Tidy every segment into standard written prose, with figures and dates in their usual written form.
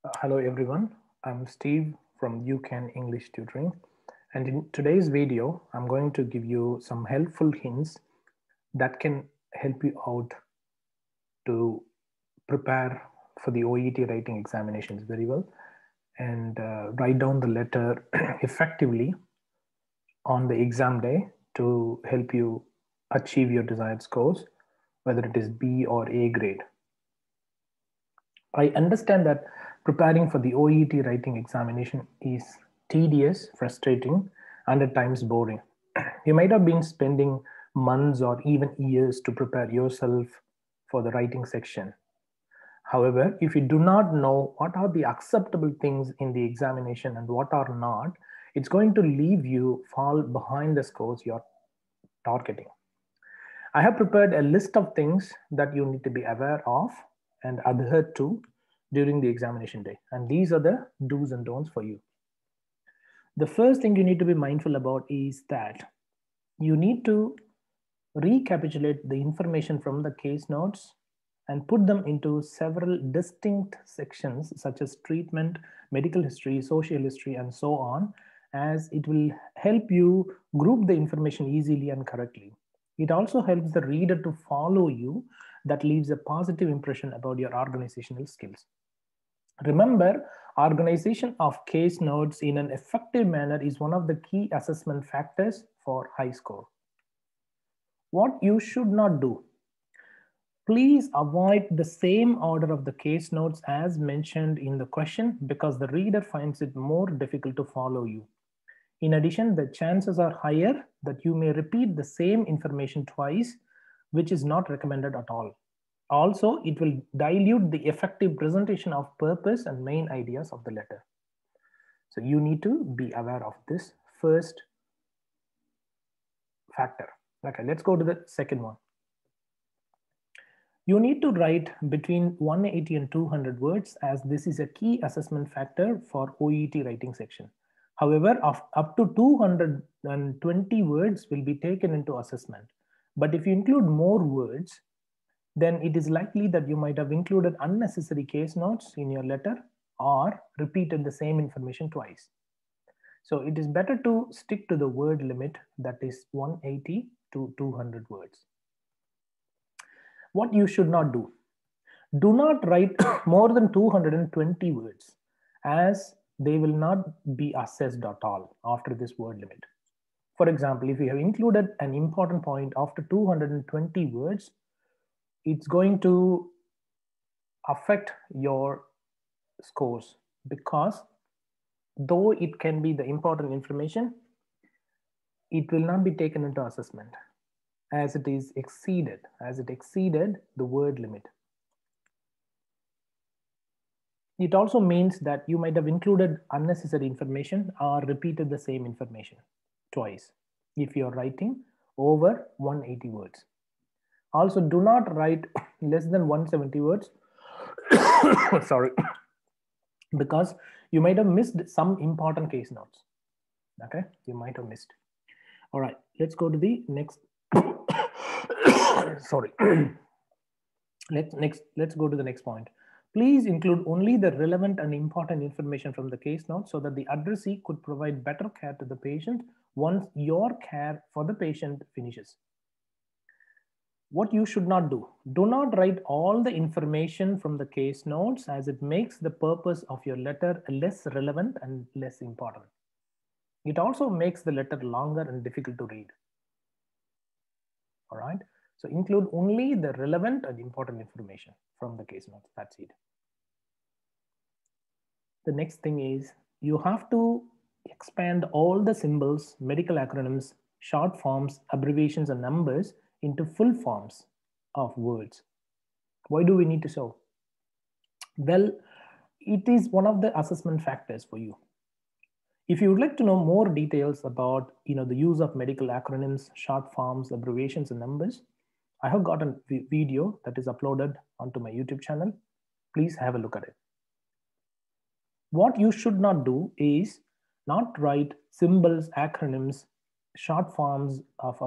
Hello everyone, I'm Steve from UCAN English Tutoring, and in today's video I'm going to give you some helpful hints that can help you out to prepare for the OET writing examinations very well and write down the letter effectively on the exam day to help you achieve your desired scores, whether it is B or A grade. I understand that preparing for the OET writing examination is tedious, frustrating, and at times boring. You might have been spending months or even years to prepare yourself for the writing section. However, if you do not know what are the acceptable things in the examination and what are not, it's going to leave you fall behind the scores you're targeting. I have prepared a list of things that you need to be aware of and adhere to during the examination day. And these are the do's and don'ts for you. The first thing you need to be mindful about is that you need to recapitulate the information from the case notes and put them into several distinct sections such as treatment, medical history, social history, and so on, as it will help you group the information easily and correctly. It also helps the reader to follow you, that leaves a positive impression about your organizational skills. Remember, organization of case notes in an effective manner is one of the key assessment factors for high score. What you should not do. Please avoid the same order of the case notes as mentioned in the question because the reader finds it more difficult to follow you. In addition, the chances are higher that you may repeat the same information twice, which is not recommended at all. Also, it will dilute the effective presentation of purpose and main ideas of the letter. So you need to be aware of this first factor. Okay, let's go to the second one. You need to write between 180 and 200 words as this is a key assessment factor for OET writing section. However, up to 220 words will be taken into assessment. But if you include more words, then it is likely that you might have included unnecessary case notes in your letter or repeated the same information twice. So it is better to stick to the word limit, that is 180 to 200 words. What you should not do. Do not write more than 220 words as they will not be assessed at all after this word limit. For example, if you have included an important point after 220 words, it's going to affect your scores because though it can be the important information, it will not be taken into assessment as it exceeded the word limit. It also means that you might have included unnecessary information or repeated the same information twice if you're writing over 180 words. Also, do not write less than 170 words. Sorry, because you might have missed some important case notes. Okay, you might have missed. All right, let's go to the next. Sorry. Let's go to the next point. Please include only the relevant and important information from the case notes so that the addressee could provide better care to the patient once your care for the patient finishes. What you should not do. Do not write all the information from the case notes as it makes the purpose of your letter less relevant and less important. It also makes the letter longer and difficult to read. All right. So include only the relevant and important information from the case notes. That's it. The next thing is you have to expand all the symbols, medical acronyms, short forms, abbreviations, and numbers into full forms of words. Why do we need to show? Well, it is one of the assessment factors for you. If you would like to know more details about the use of medical acronyms, short forms, abbreviations, and numbers, I have got a video that is uploaded onto my YouTube channel. Please have a look at it. What you should not do is not write symbols, acronyms, short forms of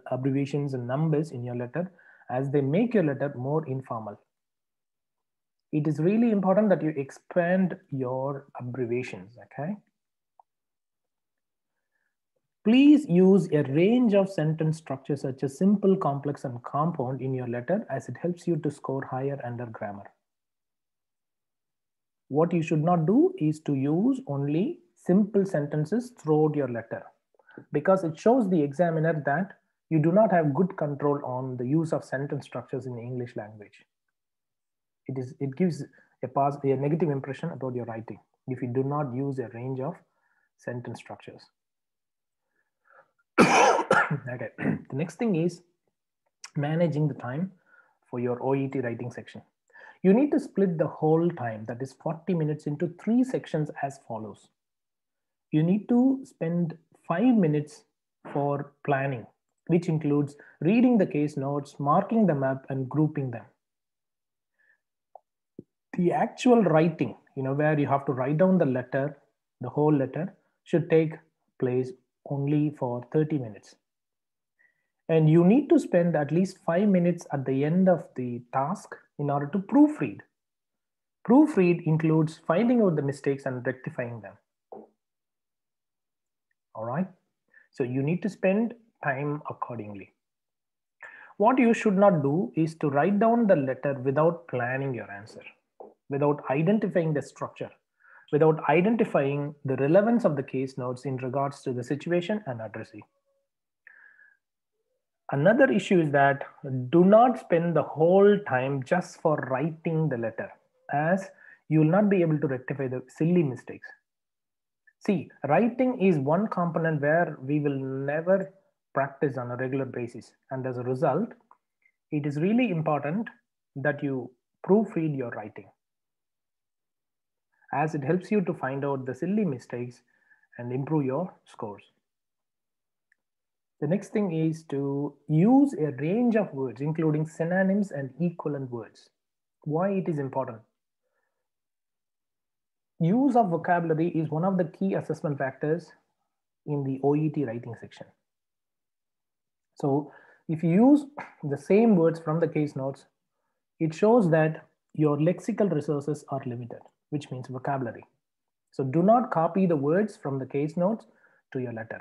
abbreviations and numbers in your letter as they make your letter more informal. it is really important that you expand your abbreviations, okay? Please use a range of sentence structures such as simple, complex, and compound in your letter, as it helps you to score higher under grammar. What you should not do is to use only simple sentences throughout your letter, because it shows the examiner that you do not have good control on the use of sentence structures in the English language. It gives a negative impression about your writing if you do not use a range of sentence structures. Okay, the next thing is managing the time for your OET writing section. You need to split the whole time, that is 40 minutes, into 3 sections as follows. You need to spend 5 minutes for planning, which includes reading the case notes, marking them up, and grouping them. The actual writing, where you have to write down the letter, the whole letter, should take place only for 30 minutes. And you need to spend at least 5 minutes at the end of the task in order to proofread. Proofread includes finding out the mistakes and rectifying them. All right. So you need to spend time accordingly. What you should not do is to write down the letter without planning your answer, without identifying the structure, without identifying the relevance of the case notes in regards to the situation and addressee. Another issue is that do not spend the whole time just for writing the letter, as you will not be able to rectify the silly mistakes. See, writing is one component where we will never practice on a regular basis. And as a result, it is really important that you proofread your writing, as it helps you to find out the silly mistakes and improve your scores. The next thing is to use a range of words, including synonyms and equivalent words. Why it is important? Use of vocabulary is one of the key assessment factors in the OET writing section. So if you use the same words from the case notes, it shows that your lexical resources are limited, which means vocabulary. So do not copy the words from the case notes to your letter.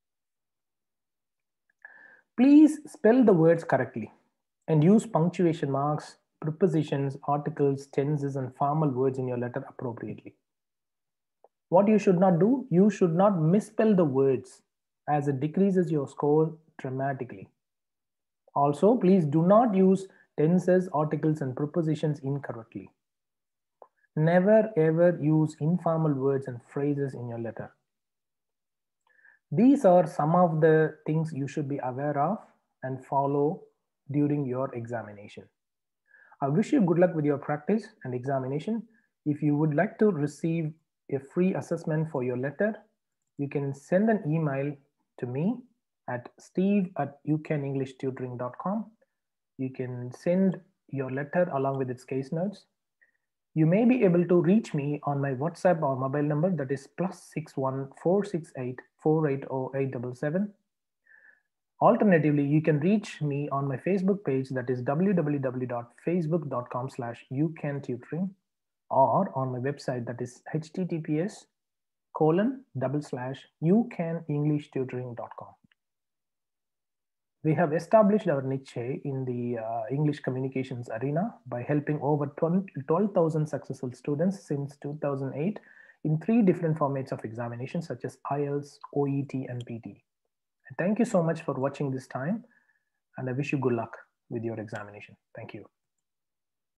Please spell the words correctly and use punctuation marks, prepositions, articles, tenses, and formal words in your letter appropriately. What you should not do, you should not misspell the words, as it decreases your score dramatically. Also, please do not use tenses, articles, and prepositions incorrectly. Never ever use informal words and phrases in your letter. These are some of the things you should be aware of and follow during your examination. I wish you good luck with your practice and examination. If you would like to receive a free assessment for your letter, you can send an email to me at steve@ucanenglishtutoring.com. You can send your letter along with its case notes. You may be able to reach me on my WhatsApp or mobile number, that is +61 468 480 877. Alternatively, you can reach me on my Facebook page, that is www.facebook.com/ucantutoring, or on my website, that is https://ucanenglishtutoring.com. We have established our niche in the English communications arena by helping over 12,000 successful students since 2008 in 3 different formats of examinations such as IELTS, OET, and PT. Thank you so much for watching this time, and I wish you good luck with your examination. Thank you.